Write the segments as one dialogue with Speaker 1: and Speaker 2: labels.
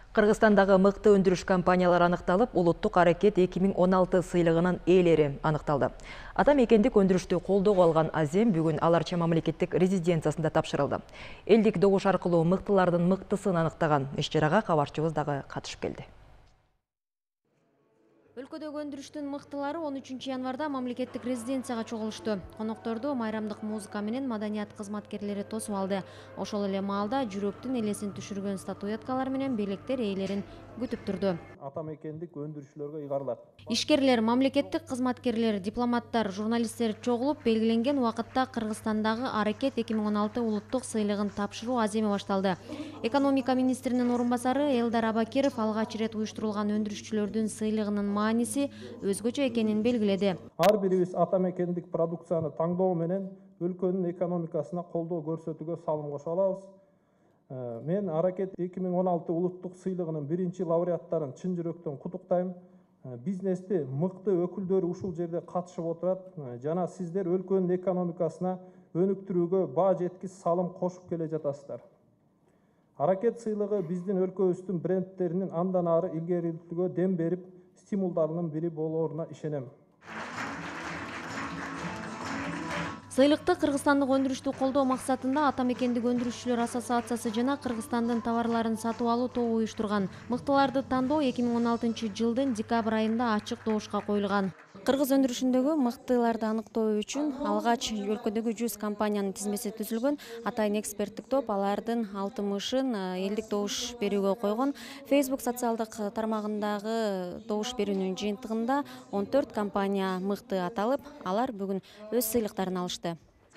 Speaker 1: Кыргызстандагы мыкты өндүрүш компаниялары аныкталып, улуттук аракет 2016 сыйлыгынын ээлери аныкталды. Ата мекендик өндүрүштү колдоого алган азем бүгүн Ал Арча мамлекеттик резиденциясында тапшырылды. Элдик добуш аркылуу мыктылардын мыктысын аныктаган иш-чарага кабарчыбыз дагы катышып келди.
Speaker 2: Өлкөдөгү өндүрүштүн мыктылары 13 январда мамлекеттик резиденцияга чогулушту. Конокторду майрамдык музыка менен маданият кызматкерлери тосуп алды. Ошол эле маалда жүрөктүн элесин түшүргөн статуэткалар менен белектер ээлерин күтүп турду.
Speaker 3: Ата мекендик өндүрүшчүлөргө ыйгарылат.
Speaker 2: Ишкерлер, мамлекеттик кызматкерлер, дипломаттар, журналисттер чогулуп, белгиленген убакытта Кыргызстандагы аракет 2016 улуттук сыйлыгын тапшыруу аземи башталды. Экономика министринин орун басары Элдар Абакиров алгач ирет уюштурулган өндүрүшчүлөрдүн сыйлыгынын мааниси өзгөчө экенин белгиледи.
Speaker 3: Ар бирибиз ата мекендик продукцияны таңдоо менен өлкөнүн экономикасына колдоо көрсөтүүгө салым кошо алабыз. Мен аракет 2016 улуттук сыйлыгынын биринчи лауреаттарын чын жүрөктөн куттуктайм. Бизнести мыкты өкүлдөрү ушул жерде катышып отурат жана сиздер өлкөнүн экономикасына өнүктүрүүгө баа жеткис салым кошуп келе жатасыздар. Аракет сыйлыгы биздин өлкөбүздүн брендтеринин андан ары илгерилтүүгө дем берип, стимулдарынын бири болооруна ишенем.
Speaker 2: Сыйлыкты Кыргызстандык өндүрүштү колдоо максатында Ата мекендик өндүрүшчүлөр ассоциациясы жана Кыргызстандын товарларын сатып алуу тобу уюштурган. Мыктыларды тандоо 2016 жылдын декабрь айында ачык добушка коюлган. Кыргыз өндүрүшүндөгү мыктыларды аныктоо үчүн алгач өлкөдөгү 100 компаниянын тизмеси түзүлгөн. Атайын эксперттик топ алардын 60-ын элдик добуш берүүгө койгон. Facebook социалдык тармагындагы добуш берүүнүн жыйынтыгында 14 компания мыкты аталып, алар бүгүн өз сыйлыктарын алышты.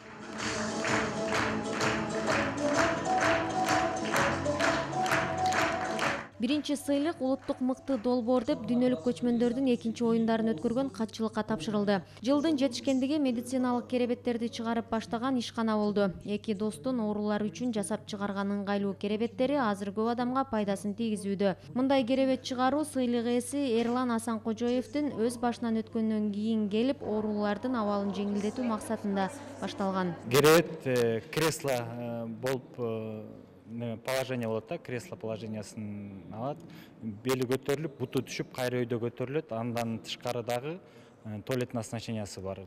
Speaker 2: Биринчи сыйлык улуттук мыкты долбоор деп дүйнөлүк көчмөндөрдүн экинчи оюндарын өткөргөн катчылыкка тапшырылды. Жылдын жетишкендиги медициналык керебеттерди чыгарып баштаган ишкана болду. Эки достун оорулар үчүн жасап чыгарган ыңгайлуу керебеттери азыр көп адамга пайдасын тийгизүүдө. Мындай керебет чыгаруу сыйлык ээси Эрлан Асанкожоевдин өз башынан өткөндөн кийин келип оорулардын абалын жеңилдетүү максатында башталган.
Speaker 4: Керебет кресло болуп положение болот да, кресло положениясын алат, бели көтөрүлүп, буту түшүп, кайра өйдө көтөрүлөт, андан тышкары дагы туалеттин оснащениясы бар.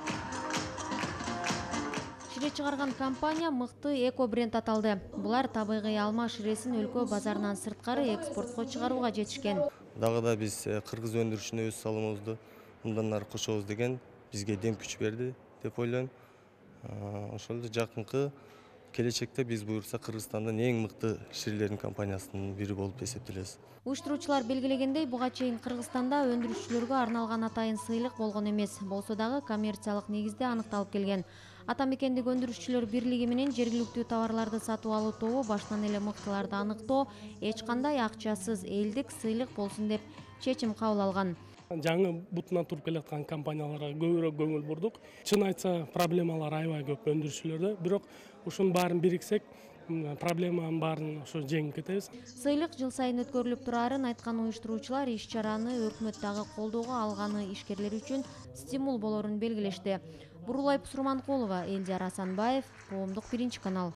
Speaker 2: Шире чыгарган компания мыкты эко бренд аталды. Булар табигый алма ширесин өлкө базарынан сырткары экспортко чыгарууга жетишкен.
Speaker 5: Дагы да биз кыргыз өндүрүшүнө өз салымыбызды мындан ары кошобуз деген бизге дем күч берди деп ойлойм. Ошол эле жакынкы келечекте биз буюрса Кыргызстандын эң мыкты ширелердин компаниясынын бири болуп эсептелебиз.
Speaker 2: Уюштуруучулар белгилегендей, буга чейин Кыргызстанда өндүрүшчүлөргө арналган атайын сыйлык болгон эмес, болсо дагы коммерциялык негизде аныкталып келген. Ата мекендик өндүрүшчүлөр бирлиги менен жергиликтүү товарларды сатып алуу тобу баштан эле мыктыларды аныктоо, эч кандай акчасыз элдик сыйлык болсун деп чечим кабыл алган.
Speaker 6: Жаңы бутунан туруп келаткан компанияларга көбүрөөк көңүл бурдук. Чын айтса, проблемалар аябай көп өндүрүшчүлөрдө, бирок ушунун баарын бириксек, проблеманын баарын ошо жеңип кетебиз.
Speaker 2: Сыйлык жыл сайын өткөрүлүп турарын айткан уюштуруучулар иш-чараны өкмөт дагы колдоого алганы ишкерлер үчүн стимул болорун белгилешти. Бурулай Пусурманкулова, Элдияр Асанбаев, Коомдук биринчи канал.